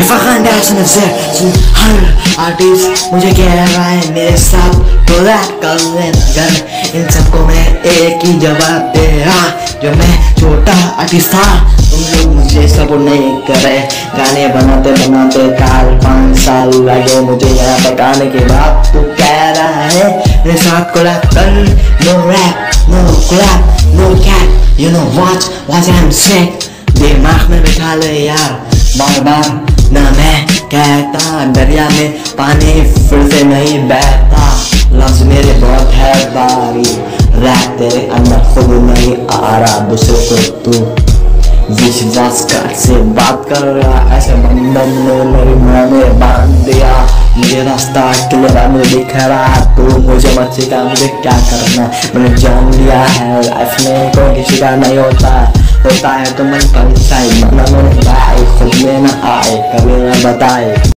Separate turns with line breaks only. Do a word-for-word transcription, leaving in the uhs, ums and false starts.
फखर से हर आर्टिस्ट मुझे कह रहा है मेरे साथ कोलैब कर लेना, इन सबको मैं एक ही जवाब दे रहा, जो मैं छोटा आर्टिस्ट था तुम लोग मुझे सपोर्ट नहीं करे। गाने बनाते बनाते चार पाँच साल लगे मुझे यहाँ तक आने के बाद तू कह रहा है मेरे साथ कोलैब कर। No rap no collab no cat, you know what what I am saying. दिमाग में बिठा ले यार बार बार ना मैं कहता, दरिया में पानी फिर से नहीं बहता। लफ्ज मेरे बहुत है भारी, रैप तेरे अंदर खुद नहीं आ रहा, दूसरे को तू विश्वास कर से बात कर रहा। ऐसे बंधन ने मेरी माँ में बांध दिया, मुझे रास्ता क्लियर मुझे दिख रहा, तू मुझे मत सिखा मुझे क्या करना। मैंने जान लिया है लाइफ में कोई किसी का नहीं होता, होता है तो मन पंचायत मना मैंने खुद में ना आए कभी ना बताए।